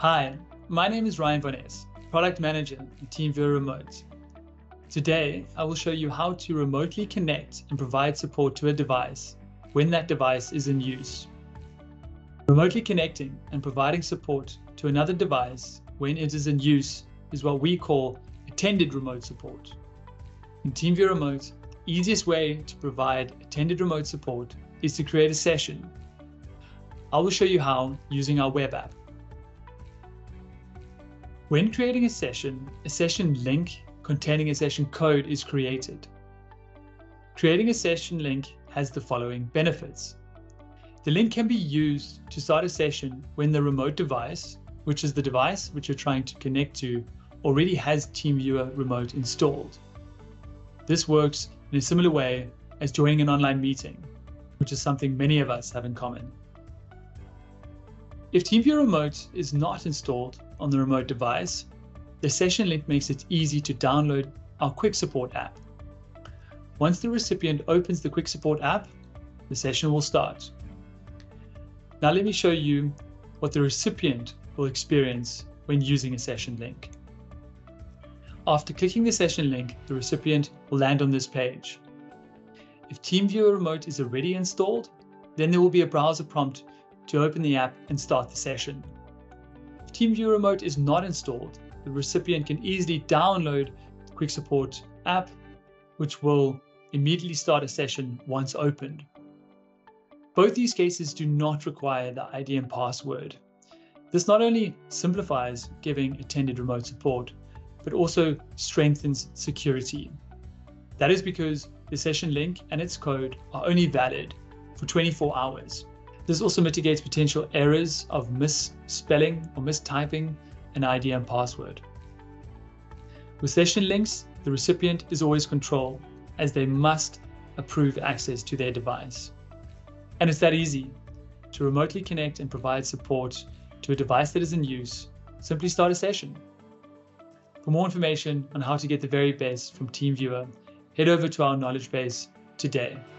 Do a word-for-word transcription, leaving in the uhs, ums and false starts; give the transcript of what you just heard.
Hi, my name is Ryan Bones, Product Manager at TeamViewer Remote. Today, I will show you how to remotely connect and provide support to a device when that device is in use. Remotely connecting and providing support to another device when it is in use is what we call attended remote support. In TeamViewer Remote, the easiest way to provide attended remote support is to create a session. I will show you how using our web app. When creating a session, a session link containing a session code is created. Creating a session link has the following benefits. The link can be used to start a session when the remote device, which is the device which you're trying to connect to, already has TeamViewer Remote installed. This works in a similar way as joining an online meeting, which is something many of us have in common. If TeamViewer Remote is not installed on the remote device, the session link makes it easy to download our Quick Support app. Once the recipient opens the Quick Support app, the session will start. Now let me show you what the recipient will experience when using a session link. After clicking the session link, the recipient will land on this page. If TeamViewer Remote is already installed, then there will be a browser prompt to open the app and start the session. If TeamViewer Remote is not installed, the recipient can easily download the Quick Support app, which will immediately start a session once opened. Both these cases do not require the I D and password. This not only simplifies giving attended remote support, but also strengthens security. That is because the session link and its code are only valid for twenty-four hours. This also mitigates potential errors of misspelling or mistyping an I D and password. With session links, the recipient is always control, as they must approve access to their device. And it's that easy to remotely connect and provide support to a device that is in use. Simply start a session. For more information on how to get the very best from TeamViewer, head over to our knowledge base today.